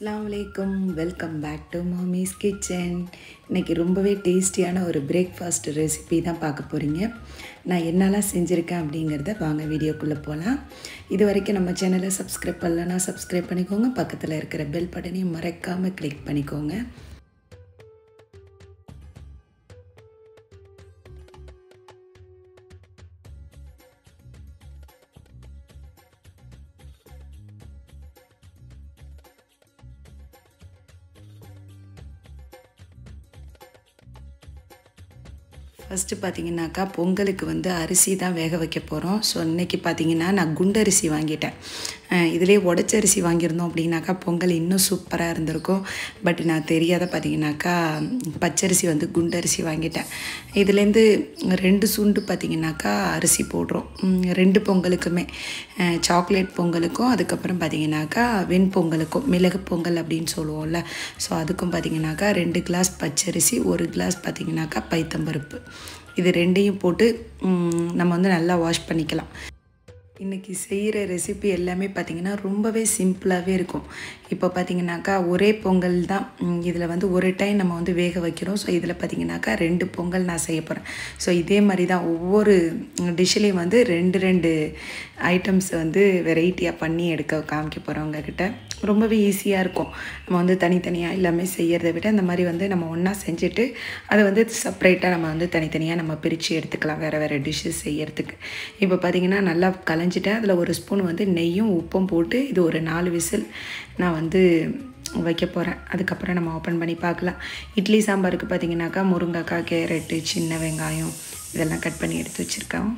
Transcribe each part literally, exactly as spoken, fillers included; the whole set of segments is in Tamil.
அஸ்ஸலாமு அலைக்கும் welcome back to Mommy's kitchen. இன்றைக்கி ரொம்பவே டேஸ்டியான ஒரு பிரேக்ஃபாஸ்ட் ரெசிபி தான் பார்க்க போகிறீங்க. நான் என்னெல்லாம் செஞ்சுருக்கேன் அப்படிங்கிறத வாங்க வீடியோக்குள்ளே போகலாம். இது வரைக்கும் நம்ம சேனலை சப்ஸ்கிரைப் பண்ணலன்னா சப்ஸ்கிரைப் பண்ணிக்கோங்க. பக்கத்தில் இருக்கிற பெல் பட்டனையும் மறக்காமல் கிளிக் பண்ணிக்கோங்க. ஃபஸ்ட்டு பார்த்திங்கனாக்கா பொங்கலுக்கு வந்து அரிசி தான் வேக வைக்க போகிறோம். ஸோ இன்றைக்கி பார்த்திங்கன்னா நான் குண்டரிசி வாங்கிட்டேன். இதிலே உடச்ச அரிசி வாங்கியிருந்தோம் அப்படின்னாக்கா பொங்கல் இன்னும் சூப்பராக இருந்திருக்கும். பட் நான் தெரியாத பார்த்திங்கனாக்கா பச்சரிசி வந்து குண்டரிசி வாங்கிட்டேன். இதுலேருந்து ரெண்டு சுண்டு பார்த்திங்கனாக்கா அரிசி போடுறோம் ரெண்டு பொங்கலுக்குமே, சாக்லேட் பொங்கலுக்கும் அதுக்கப்புறம் பார்த்திங்கனாக்கா வெண்பொங்கலுக்கும் மிளகு பொங்கல் அப்படின்னு சொல்லுவோம்ல. ஸோ அதுக்கும் பார்த்திங்கனாக்கா ரெண்டு கிளாஸ் பச்சரிசி, ஒரு கிளாஸ் பார்த்திங்கனாக்கா பைத்தம்பருப்பு, இது ரெண்டையும் போட்டு நம்ம வந்து நல்லா வாஷ் பண்ணிக்கலாம். இன்றைக்கி செய்கிற ரெசிபி எல்லாமே பார்த்திங்கன்னா ரொம்பவே சிம்பிளாகவே இருக்கும். இப்போ பார்த்திங்கனாக்கா ஒரே பொங்கல் தான், இதில் வந்து ஒரு டைம் நம்ம வந்து வேக வைக்கிறோம். ஸோ இதில் பார்த்திங்கனாக்கா ரெண்டு பொங்கல் நான் செய்ய போகிறேன். ஸோ இதே மாதிரி தான் ஒவ்வொரு டிஷ்ஷுலேயும் வந்து ரெண்டு ரெண்டு ஐட்டம்ஸ் வந்து வெரைட்டியாக பண்ணி எடுக்க காமிக்க போகிறவங்கக்கிட்ட. ரொம்பவே ஈஸியாக இருக்கும். நம்ம வந்து தனித்தனியாக எல்லாமே செய்கிறத விட இந்த மாதிரி வந்து நம்ம ஒன்றா செஞ்சுட்டு அதை வந்து செப்ரேட்டாக நம்ம வந்து தனித்தனியாக நம்ம பிரித்து எடுத்துக்கலாம் வேறு வேறு டிஷ்ஷஸ் செய்கிறதுக்கு. இப்போ பார்த்திங்கன்னா நல்லா கலைஞ்சிட்டேன். அதில் ஒரு ஸ்பூன் வந்து நெய்யும் உப்பும் போட்டு இது ஒரு நாலு விசில் நான் வந்து வைக்க போகிறேன். அதுக்கப்புறம் நம்ம ஓப்பன் பண்ணி பார்க்கலாம். இட்லி சாம்பாருக்கு பார்த்திங்கனாக்கா முருங்கைக்காய், கேரட்டு, சின்ன வெங்காயம் இதெல்லாம் கட் பண்ணி எடுத்து வச்சுருக்கோம்.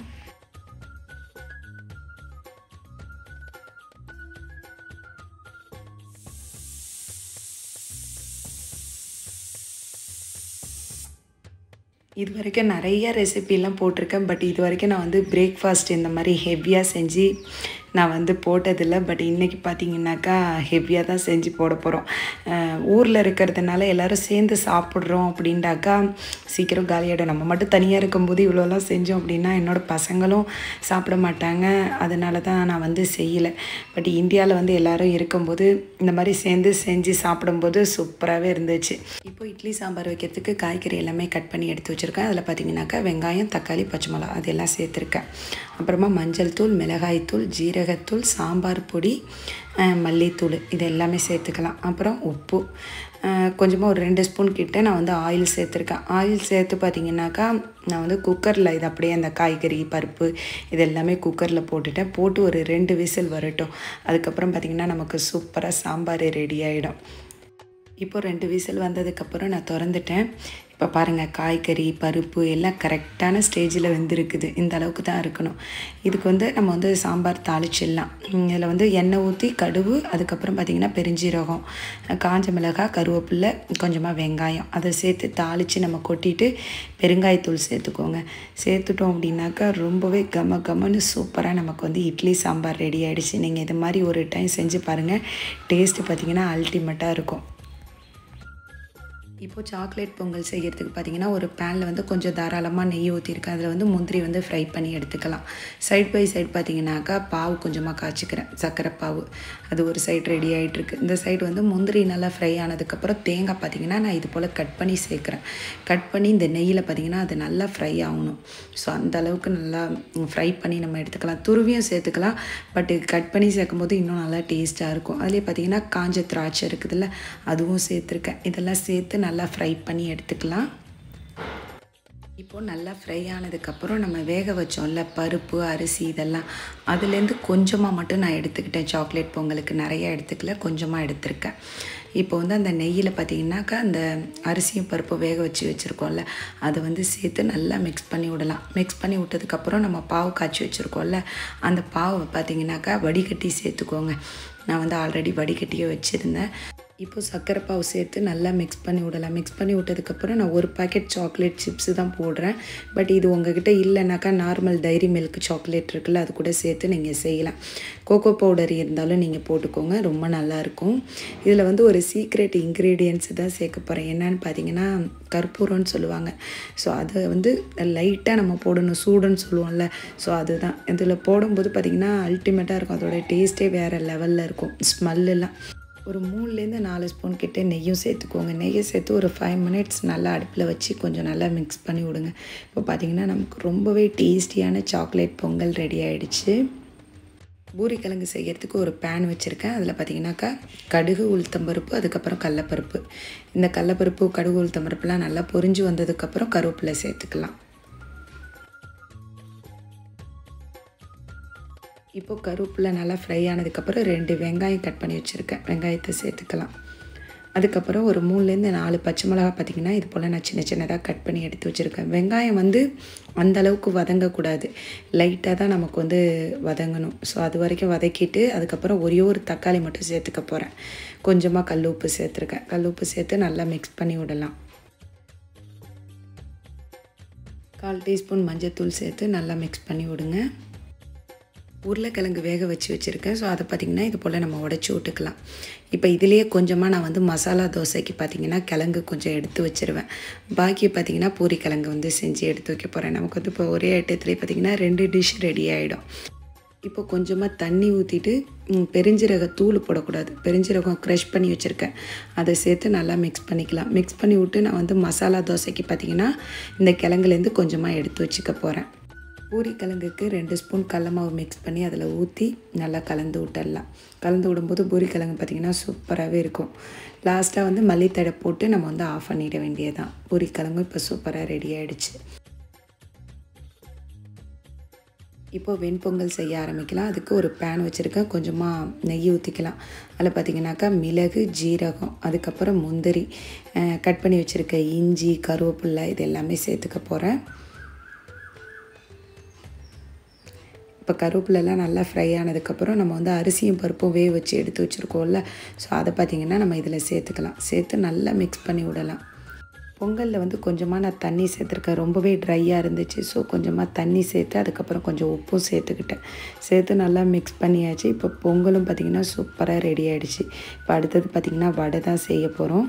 இது வரைக்கும் நிறைய ரெசிபிலாம் போட்டிருக்கேன். பட் இது வரைக்கும் நான் வந்து பிரேக்ஃபாஸ்ட் இந்த மாதிரி ஹெவியாக செஞ்சு நான் வந்து போட்டதில்லை. பட் இன்றைக்கி பார்த்திங்கனாக்கா ஹெவியாக தான் செஞ்சு போட போகிறோம். ஊரில் இருக்கிறதுனால எல்லோரும் சேர்ந்து சாப்பிட்றோம் அப்படின்டாக்கா சீக்கிரம் காலியாகிடும். நம்ம மட்டும் தனியாக இருக்கும்போது இவ்வளோலாம் செஞ்சோம் அப்படின்னா என்னோடய பசங்களும் சாப்பிட மாட்டாங்க. அதனால தான் நான் வந்து செய்யலை. பட் இந்தியாவில் வந்து எல்லோரும் இருக்கும்போது இந்த மாதிரி சேர்ந்து செஞ்சு சாப்பிடும்போது சூப்பராகவே இருந்துச்சு. இப்போ இட்லி சாம்பார் வைக்கிறதுக்கு காய்கறி எல்லாமே கட் பண்ணி எடுத்து வச்சுருக்கேன். அதில் பார்த்திங்கனாக்கா வெங்காயம், தக்காளி, பச்சை மிளகா அதெல்லாம் சேர்த்துருக்கேன். அப்புறமா மஞ்சள் தூள், மிளகாய்த்தூள், ஜீரகத்தூள், சாம்பார் பொடி, மல்லித்தூள் இது எல்லாமே சேர்த்துக்கலாம். அப்புறம் உப்பு கொஞ்சமாக ஒரு ரெண்டு ஸ்பூன் கிட்ட நான் வந்து ஆயில் சேர்த்துருக்கேன். ஆயில் சேர்த்து பார்த்திங்கனாக்கா நான் வந்து குக்கரில் இது அப்படியே அந்த காய்கறி, பருப்பு இது எல்லாமே குக்கரில் போட்டுட்டேன். போட்டு ஒரு ரெண்டு விசில் வரட்டும். அதுக்கப்புறம் பார்த்திங்கன்னா நமக்கு சூப்பராக சாம்பார் ரெடி ஆகிடும். இப்போ ரெண்டு விசில் வந்ததுக்கப்புறம் நான் திறந்துட்டேன். இப்போ பாருங்கள் காய்கறி, பருப்பு எல்லாம் கரெக்டான ஸ்டேஜில் வெந்திருக்குது. இந்த அளவுக்கு தான் இருக்கணும். இதுக்கு வந்து நம்ம வந்து சாம்பார் தாளிச்சிடலாம். இதில் வந்து எண்ணெய் ஊற்றி கடுகு, அதுக்கப்புறம் பார்த்திங்கன்னா பெருஞ்சீரகம், காஞ்ச மிளகாய், கருவேப்பிலை, கொஞ்சமாக வெங்காயம் அதை சேர்த்து தாளித்து நம்ம கொட்டிட்டு பெருங்காயத்தூள் சேர்த்துக்கோங்க. சேர்த்துட்டோம் அப்படின்னாக்கா ரொம்பவே கம கமன்னு சூப்பராக நமக்கு வந்து இட்லி சாம்பார் ரெடி ஆகிடுச்சு. நீங்கள் இது மாதிரி ஒரு டைம் செஞ்சு பாருங்கள். டேஸ்ட்டு பார்த்திங்கன்னா அல்டிமேட்டாக இருக்கும். இப்போது சாக்லேட் பொங்கல் செய்கிறதுக்கு பார்த்திங்கன்னா ஒரு பேனில் வந்து கொஞ்சம் தாராளமாக நெய் ஊற்றிருக்கேன். அதில் வந்து முந்திரி வந்து ஃப்ரை பண்ணி எடுத்துக்கலாம். சைட் பை சைடு பார்த்திங்கனாக்கா பாவு கொஞ்சமாக காய்ச்சிக்கிறேன், சர்க்கரை பாவு. அது ஒரு சைடு ரெடி ஆகிட்டுருக்கு. இந்த சைடு வந்து முந்திரி நல்லா ஃப்ரை ஆனதுக்கப்புறம் தேங்காய் பார்த்திங்கன்னா நான் இது போல் கட் பண்ணி சேர்க்குறேன். கட் பண்ணி இந்த நெய்யில் பார்த்திங்கன்னா அது நல்லா ஃப்ரை ஆகணும். ஸோ அந்த அளவுக்கு நல்லா ஃப்ரை பண்ணி நம்ம எடுத்துக்கலாம். துருவியும் சேர்த்துக்கலாம். பட் கட் பண்ணி சேர்க்கும்போது இன்னும் நல்லா டேஸ்ட்டாக இருக்கும். அதுலேயே பார்த்திங்கன்னா காஞ்ச திராட்சை இருக்குதுல்ல அதுவும் சேர்த்துருக்கேன். இதெல்லாம் சேர்த்து நல்லா ஃப்ரை பண்ணி எடுத்துக்கலாம். இப்போது நல்லா ஃப்ரை ஆனதுக்கப்புறம் நம்ம வேக வச்சோம்ல பருப்பு, அரிசி இதெல்லாம் அதுலேருந்து கொஞ்சமாக மட்டும் நான் எடுத்துக்கிட்டேன். சாக்லேட் பொங்கலுக்கு நிறையா எடுத்துக்கல, கொஞ்சமாக எடுத்திருக்கேன். இப்போ வந்து அந்த நெய்யில் பார்த்திங்கனாக்கா அந்த அரிசியும் பருப்பு வேக வச்சு வச்சுருக்கோம்ல அதை வந்து சேர்த்து நல்லா மிக்ஸ் பண்ணி விடலாம். மிக்ஸ் பண்ணி விட்டதுக்கப்புறம் நம்ம பாவு காய்ச்சி வச்சுருக்கோம்ல அந்த பாவை பார்த்திங்கனாக்கா வடிகட்டி சேர்த்துக்கோங்க. நான் வந்து ஆல்ரெடி வடிகட்டியே வச்சுருந்தேன். இப்போது சர்க்கரை பாவு சேர்த்து நல்லா மிக்ஸ் பண்ணி விடலாம். மிக்ஸ் பண்ணி விட்டதுக்கப்புறம் நான் ஒரு பாக்கெட் சாக்லேட் சிப்ஸு தான் போடுறேன். பட் இது உங்கள்கிட்ட இல்லைனாக்கா நார்மல் டைரி மில்க் சாக்லேட் இருக்குல்ல அது கூட சேர்த்து நீங்கள் செய்யலாம். கோகோ பவுடர் இருந்தாலும் நீங்கள் போட்டுக்கோங்க, ரொம்ப நல்லாயிருக்கும். இதில் வந்து ஒரு சீக்ரெட் இன்க்ரீடியன்ட்ஸ் தான் சேர்க்க போகிறேன். என்னன்னு பார்த்தீங்கன்னா கற்பூரம்னு சொல்லுவாங்க. ஸோ அதை வந்து லைட்டாக நம்ம போடணும், சூடுன்னு சொல்லுவோம்ல. ஸோ அதுதான் இதில் போடும்போது பார்த்திங்கன்னா அல்டிமேட்டாக இருக்கும். அதோடய டேஸ்ட்டே வேறு லெவலில் இருக்கும். ஸ்மெல்லாம் ஒரு மூணுலேருந்து நாலு ஸ்பூன் கிட்டே நெய்யும் சேர்த்துக்கோங்க. நெய்யை சேர்த்து ஒரு ஃபைவ் மினிட்ஸ் நல்லா அடுப்பில் வச்சு கொஞ்சம் நல்லா மிக்ஸ் பண்ணி விடுங்க. இப்போ பார்த்திங்கன்னா நமக்கு ரொம்பவே டேஸ்டியான சாக்லேட் பொங்கல் ரெடி ஆகிடுச்சு. பூரி கிழங்கு செய்கிறதுக்கு ஒரு பேன் வச்சுருக்கேன். அதில் பார்த்திங்கனாக்கா கடுகு உளுத்தம்பருப்பு, அதுக்கப்புறம் கடலப்பருப்பு. இந்த கடலப்பருப்பு கடுகு உளுத்தம்பருப்புலாம் நல்லா பொரிஞ்சு வந்ததுக்கப்புறம் கருவேப்பிலை சேர்த்துக்கலாம். இப்போது கருவேப்பிலை நல்லா ஃப்ரை ஆனதுக்கப்புறம் ரெண்டு வெங்காயம் கட் பண்ணி வச்சுருக்கேன், வெங்காயத்தை சேர்த்துக்கலாம். அதுக்கப்புறம் ஒரு மூணுலேருந்து நாலு பச்சை மிளகா பார்த்திங்கன்னா இது போல் நான் சின்ன சின்னதாக கட் பண்ணி எடுத்து வச்சுருக்கேன். வெங்காயம் வந்து அந்தளவுக்கு வதங்கக்கூடாது, லைட்டாக தான் நமக்கு வந்து வதங்கணும். ஸோ அது வரைக்கும் வதக்கிட்டு அதுக்கப்புறம் ஒரே ஒரு தக்காளி மட்டும் சேர்த்துக்க போகிறேன். கொஞ்சமாக கல் உப்பு சேர்த்துருக்கேன். கல் உப்பு சேர்த்து நல்லா மிக்ஸ் பண்ணி விடலாம். கால் டீஸ்பூன் மஞ்சள்தூள் சேர்த்து நல்லா மிக்ஸ் பண்ணி விடுங்க. உருளைக்கிழங்கு வேக வச்சு வச்சுருக்கேன். ஸோ அதை பார்த்திங்கன்னா இது போல் நம்ம உடச்சி விட்டுக்கலாம். இப்போ இதிலேயே கொஞ்சமாக நான் வந்து மசாலா தோசைக்கு பார்த்திங்கன்னா கிழங்கு கொஞ்சம் எடுத்து வச்சுருவேன். பாக்கி பார்த்திங்கன்னா பூரி கிழங்கு வந்து செஞ்சு எடுத்து வைக்க போகிறேன். நமக்கு வந்து இப்போ ஒரே ஐட்டத்துலேயே பார்த்திங்கன்னா ரெண்டு டிஷ் ரெடி ஆகிடும். இப்போ கொஞ்சமாக தண்ணி ஊற்றிட்டு பெருஞ்சீரக தூள் போடக்கூடாது, பெருஞ்சீரகம் க்ரஷ் பண்ணி வச்சுருக்கேன், அதை சேர்த்து நல்லா மிக்ஸ் பண்ணிக்கலாம். மிக்ஸ் பண்ணி விட்டு நான் வந்து மசாலா தோசைக்கு பார்த்திங்கன்னா இந்த கிழங்குலேருந்து கொஞ்சமாக எடுத்து வச்சுக்க போகிறேன். பூரி கிழங்குக்கு ரெண்டு ஸ்பூன் கடல மாவு மிக்ஸ் பண்ணி அதில் ஊற்றி நல்லா கலந்து விட்டுடலாம். கலந்து விடும்போது பூரி கிழங்கு பார்த்திங்கன்னா சூப்பராகவே இருக்கும். லாஸ்ட்டாக வந்து மல்லித்தழை போட்டு நம்ம வந்து ஆஃப் பண்ணிட வேண்டியதான். பூரி கிழங்கும் இப்போ சூப்பராக ரெடி ஆகிடுச்சு. இப்போது வெண்பொங்கல் செய்ய ஆரம்பிக்கலாம். அதுக்கு ஒரு பேன் வச்சுருக்கேன், கொஞ்சமாக நெய் ஊற்றிக்கலாம். அதில் பார்த்திங்கனாக்கா மிளகு, ஜீரகம், அதுக்கப்புறம் முந்திரி, கட் பண்ணி வச்சுருக்க இஞ்சி, கருவேப்பிலை இது எல்லாமே சேர்த்துக்க போகிறேன். இப்போ கருவேப்பிலெல்லாம் நல்லா ஃப்ரை ஆனதுக்கப்புறம் நம்ம வந்து அரிசியும் பருப்பும் வேக வச்சு எடுத்து வச்சுருக்கோம்ல, ஸோ அதை பார்த்திங்கன்னா நம்ம இதில் சேர்த்துக்கலாம். சேர்த்து நல்லா மிக்ஸ் பண்ணி விடலாம். பொங்கலில் வந்து கொஞ்சமாக நான் தண்ணி சேர்த்துருக்கேன், ரொம்பவே ட்ரையாக இருந்துச்சு. ஸோ கொஞ்சமாக தண்ணி சேர்த்து அதுக்கப்புறம் கொஞ்சம் உப்பும் சேர்த்துக்கிட்டேன். சேர்த்து நல்லா மிக்ஸ் பண்ணியாச்சு. இப்போ பொங்கலும் பார்த்திங்கன்னா சூப்பராக ரெடி ஆகிடுச்சு. இப்போ அடுத்தது பார்த்திங்கன்னா வடை தான் செய்ய போகிறோம்.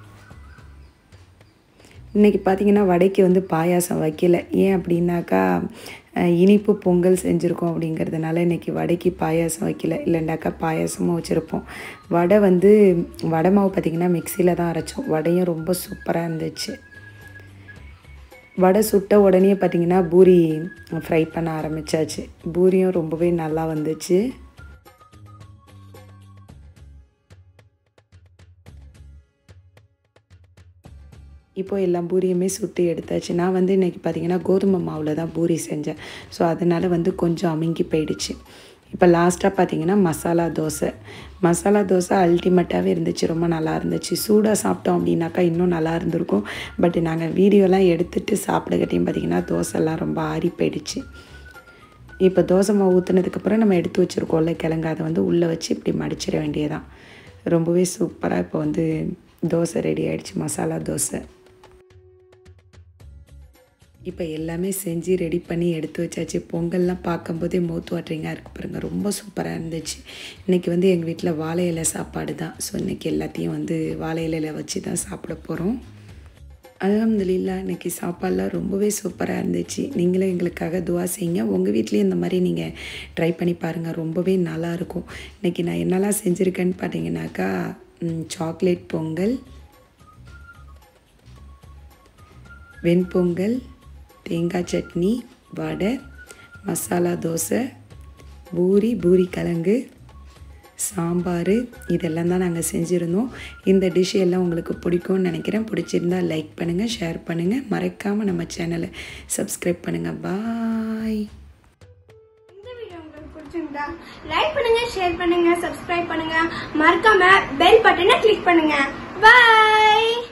இன்றைக்கி பார்த்திங்கன்னா வடைக்கு வந்து பாயாசம் வைக்கல. ஏன் அப்படின்னாக்கா இனிப்பு பொங்கல் செஞ்சுருக்கோம் அப்படிங்கிறதுனால இன்றைக்கி வடைக்கு பாயாசம் வைக்கல, இல்லைண்டாக்கா பாயாசமும் வச்சுருப்போம். வடை வந்து வடை மாவு பார்த்திங்கன்னா மிக்சியில் தான் அரைச்சோம். வடையும் ரொம்ப சூப்பராக இருந்துச்சு. வடை சுட்ட உடனே பார்த்திங்கன்னா பூரி ஃப்ரை பண்ண ஆரம்பித்தாச்சு. பூரியும் ரொம்பவே நல்லா வந்துச்சு. இப்போது எல்லா பூரியுமே சுட்டு எடுத்தாச்சு. நான் வந்து இன்றைக்கி பார்த்திங்கன்னா கோதுமை மாவில் தான் பூரி செஞ்சேன். ஸோ அதனால் வந்து கொஞ்சம் அமுங்கி போயிடுச்சு. இப்போ லாஸ்ட்டாக பார்த்திங்கன்னா மசாலா தோசை. மசாலா தோசை அல்டிமேட்டாகவே இருந்துச்சு, ரொம்ப நல்லா இருந்துச்சு. சூடாக சாப்பிட்டோம் அப்படின்னாக்கா இன்னும் நல்லா இருந்திருக்கும். பட் நாங்கள் வீடியோலாம் எடுத்துகிட்டு சாப்பிடக்கட்டியும் பார்த்திங்கன்னா தோசைலாம் ரொம்ப ஆறி போயிடுச்சு. இப்போ தோசை மாவு ஊற்றுனதுக்கப்புறம் நம்ம எடுத்து வச்சுருக்கோம்ல கிழங்கு, அதை வந்து உள்ளே வச்சு இப்படி மடிச்சிட வேண்டியதான். ரொம்பவே சூப்பராக இப்போ வந்து தோசை ரெடி ஆகிடுச்சு, மசாலா தோசை. இப்போ எல்லாமே செஞ்சு ரெடி பண்ணி எடுத்து வச்சாச்சு. பொங்கல்லாம் பார்க்கும்போதே மவுத் வாட்டரிங்காக இருக்குது பாருங்கள், ரொம்ப சூப்பராக இருந்துச்சு. இன்றைக்கி வந்து எங்கள் வீட்டில் வாழை இலை சாப்பாடு தான். ஸோ இன்றைக்கி எல்லாத்தையும் வந்து வாழை இலையில் வச்சு தான் சாப்பிட போகிறோம். அல்ஹம்துலில்லாஹ் இன்றைக்கி சாப்பாடெலாம் ரொம்பவே சூப்பராக இருந்துச்சு. நீங்களும் எங்களுக்காக துவா செய்யுங்க. உங்கள் வீட்லேயும் இந்த மாதிரி நீங்கள் ட்ரை பண்ணி பாருங்கள், ரொம்பவே நல்லாயிருக்கும். இன்றைக்கி நான் என்னெல்லாம் செஞ்சுருக்கேன்னு பார்த்தீங்கன்னாக்கா சாக்லேட் பொங்கல், வெண்பொங்கல், தேங்காய் சட்னி, வடை, மசாலா தோசை, பூரி, பூரி கிழங்கு, சாம்பார், இதெல்லாம் தான் நாங்கள் செஞ்சுருந்தோம். இந்த டிஷ் எல்லாம் உங்களுக்கு பிடிக்கும்னு நினைக்கிறேன். பிடிச்சிருந்தால் லைக் பண்ணுங்கள், ஷேர் பண்ணுங்கள், மறக்காமல் நம்ம சேனலை சப்ஸ்கிரைப் பண்ணுங்கள். பாய். இந்த வீடியோ உங்களுக்கு பிடிச்சிருந்தா லைக் பண்ணுங்க, ஷேர் பண்ணுங்க, சப்ஸ்கிரைப் பண்ணுங்க, மறக்காம பெல் பட்டனை கிளிக் பண்ணுங்க. பாய்.